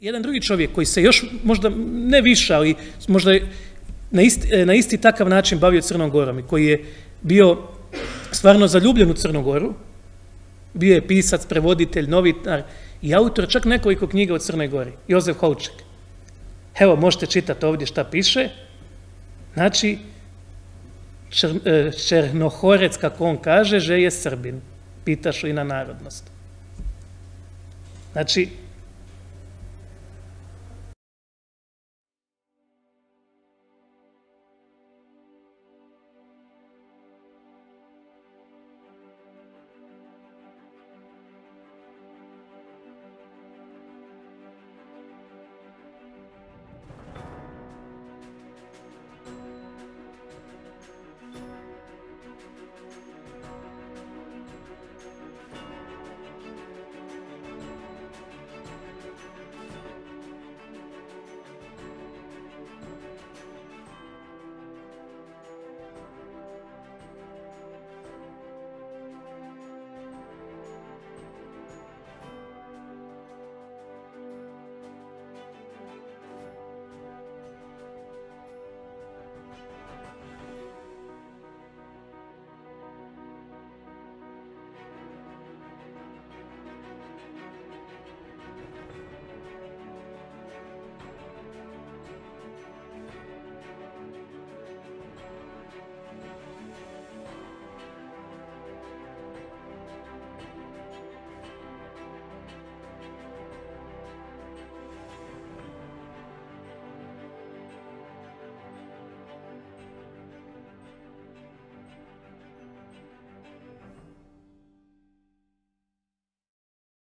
Jedan drugi čovjek koji se još možda ne više, ali možda na isti takav način bavio Crnom Gorom i koji je bio stvarno zaljubljen u Crnu Goru, bio je pisac, prevoditelj, novinar i autor čak nekoliko knjiga o Crnoj Gori, Jozef Holček. Evo, možete čitati ovdje šta piše. Znači, Črnohorec, kako on kaže, že je Srbin. Pitaš li na narodnost. Znači,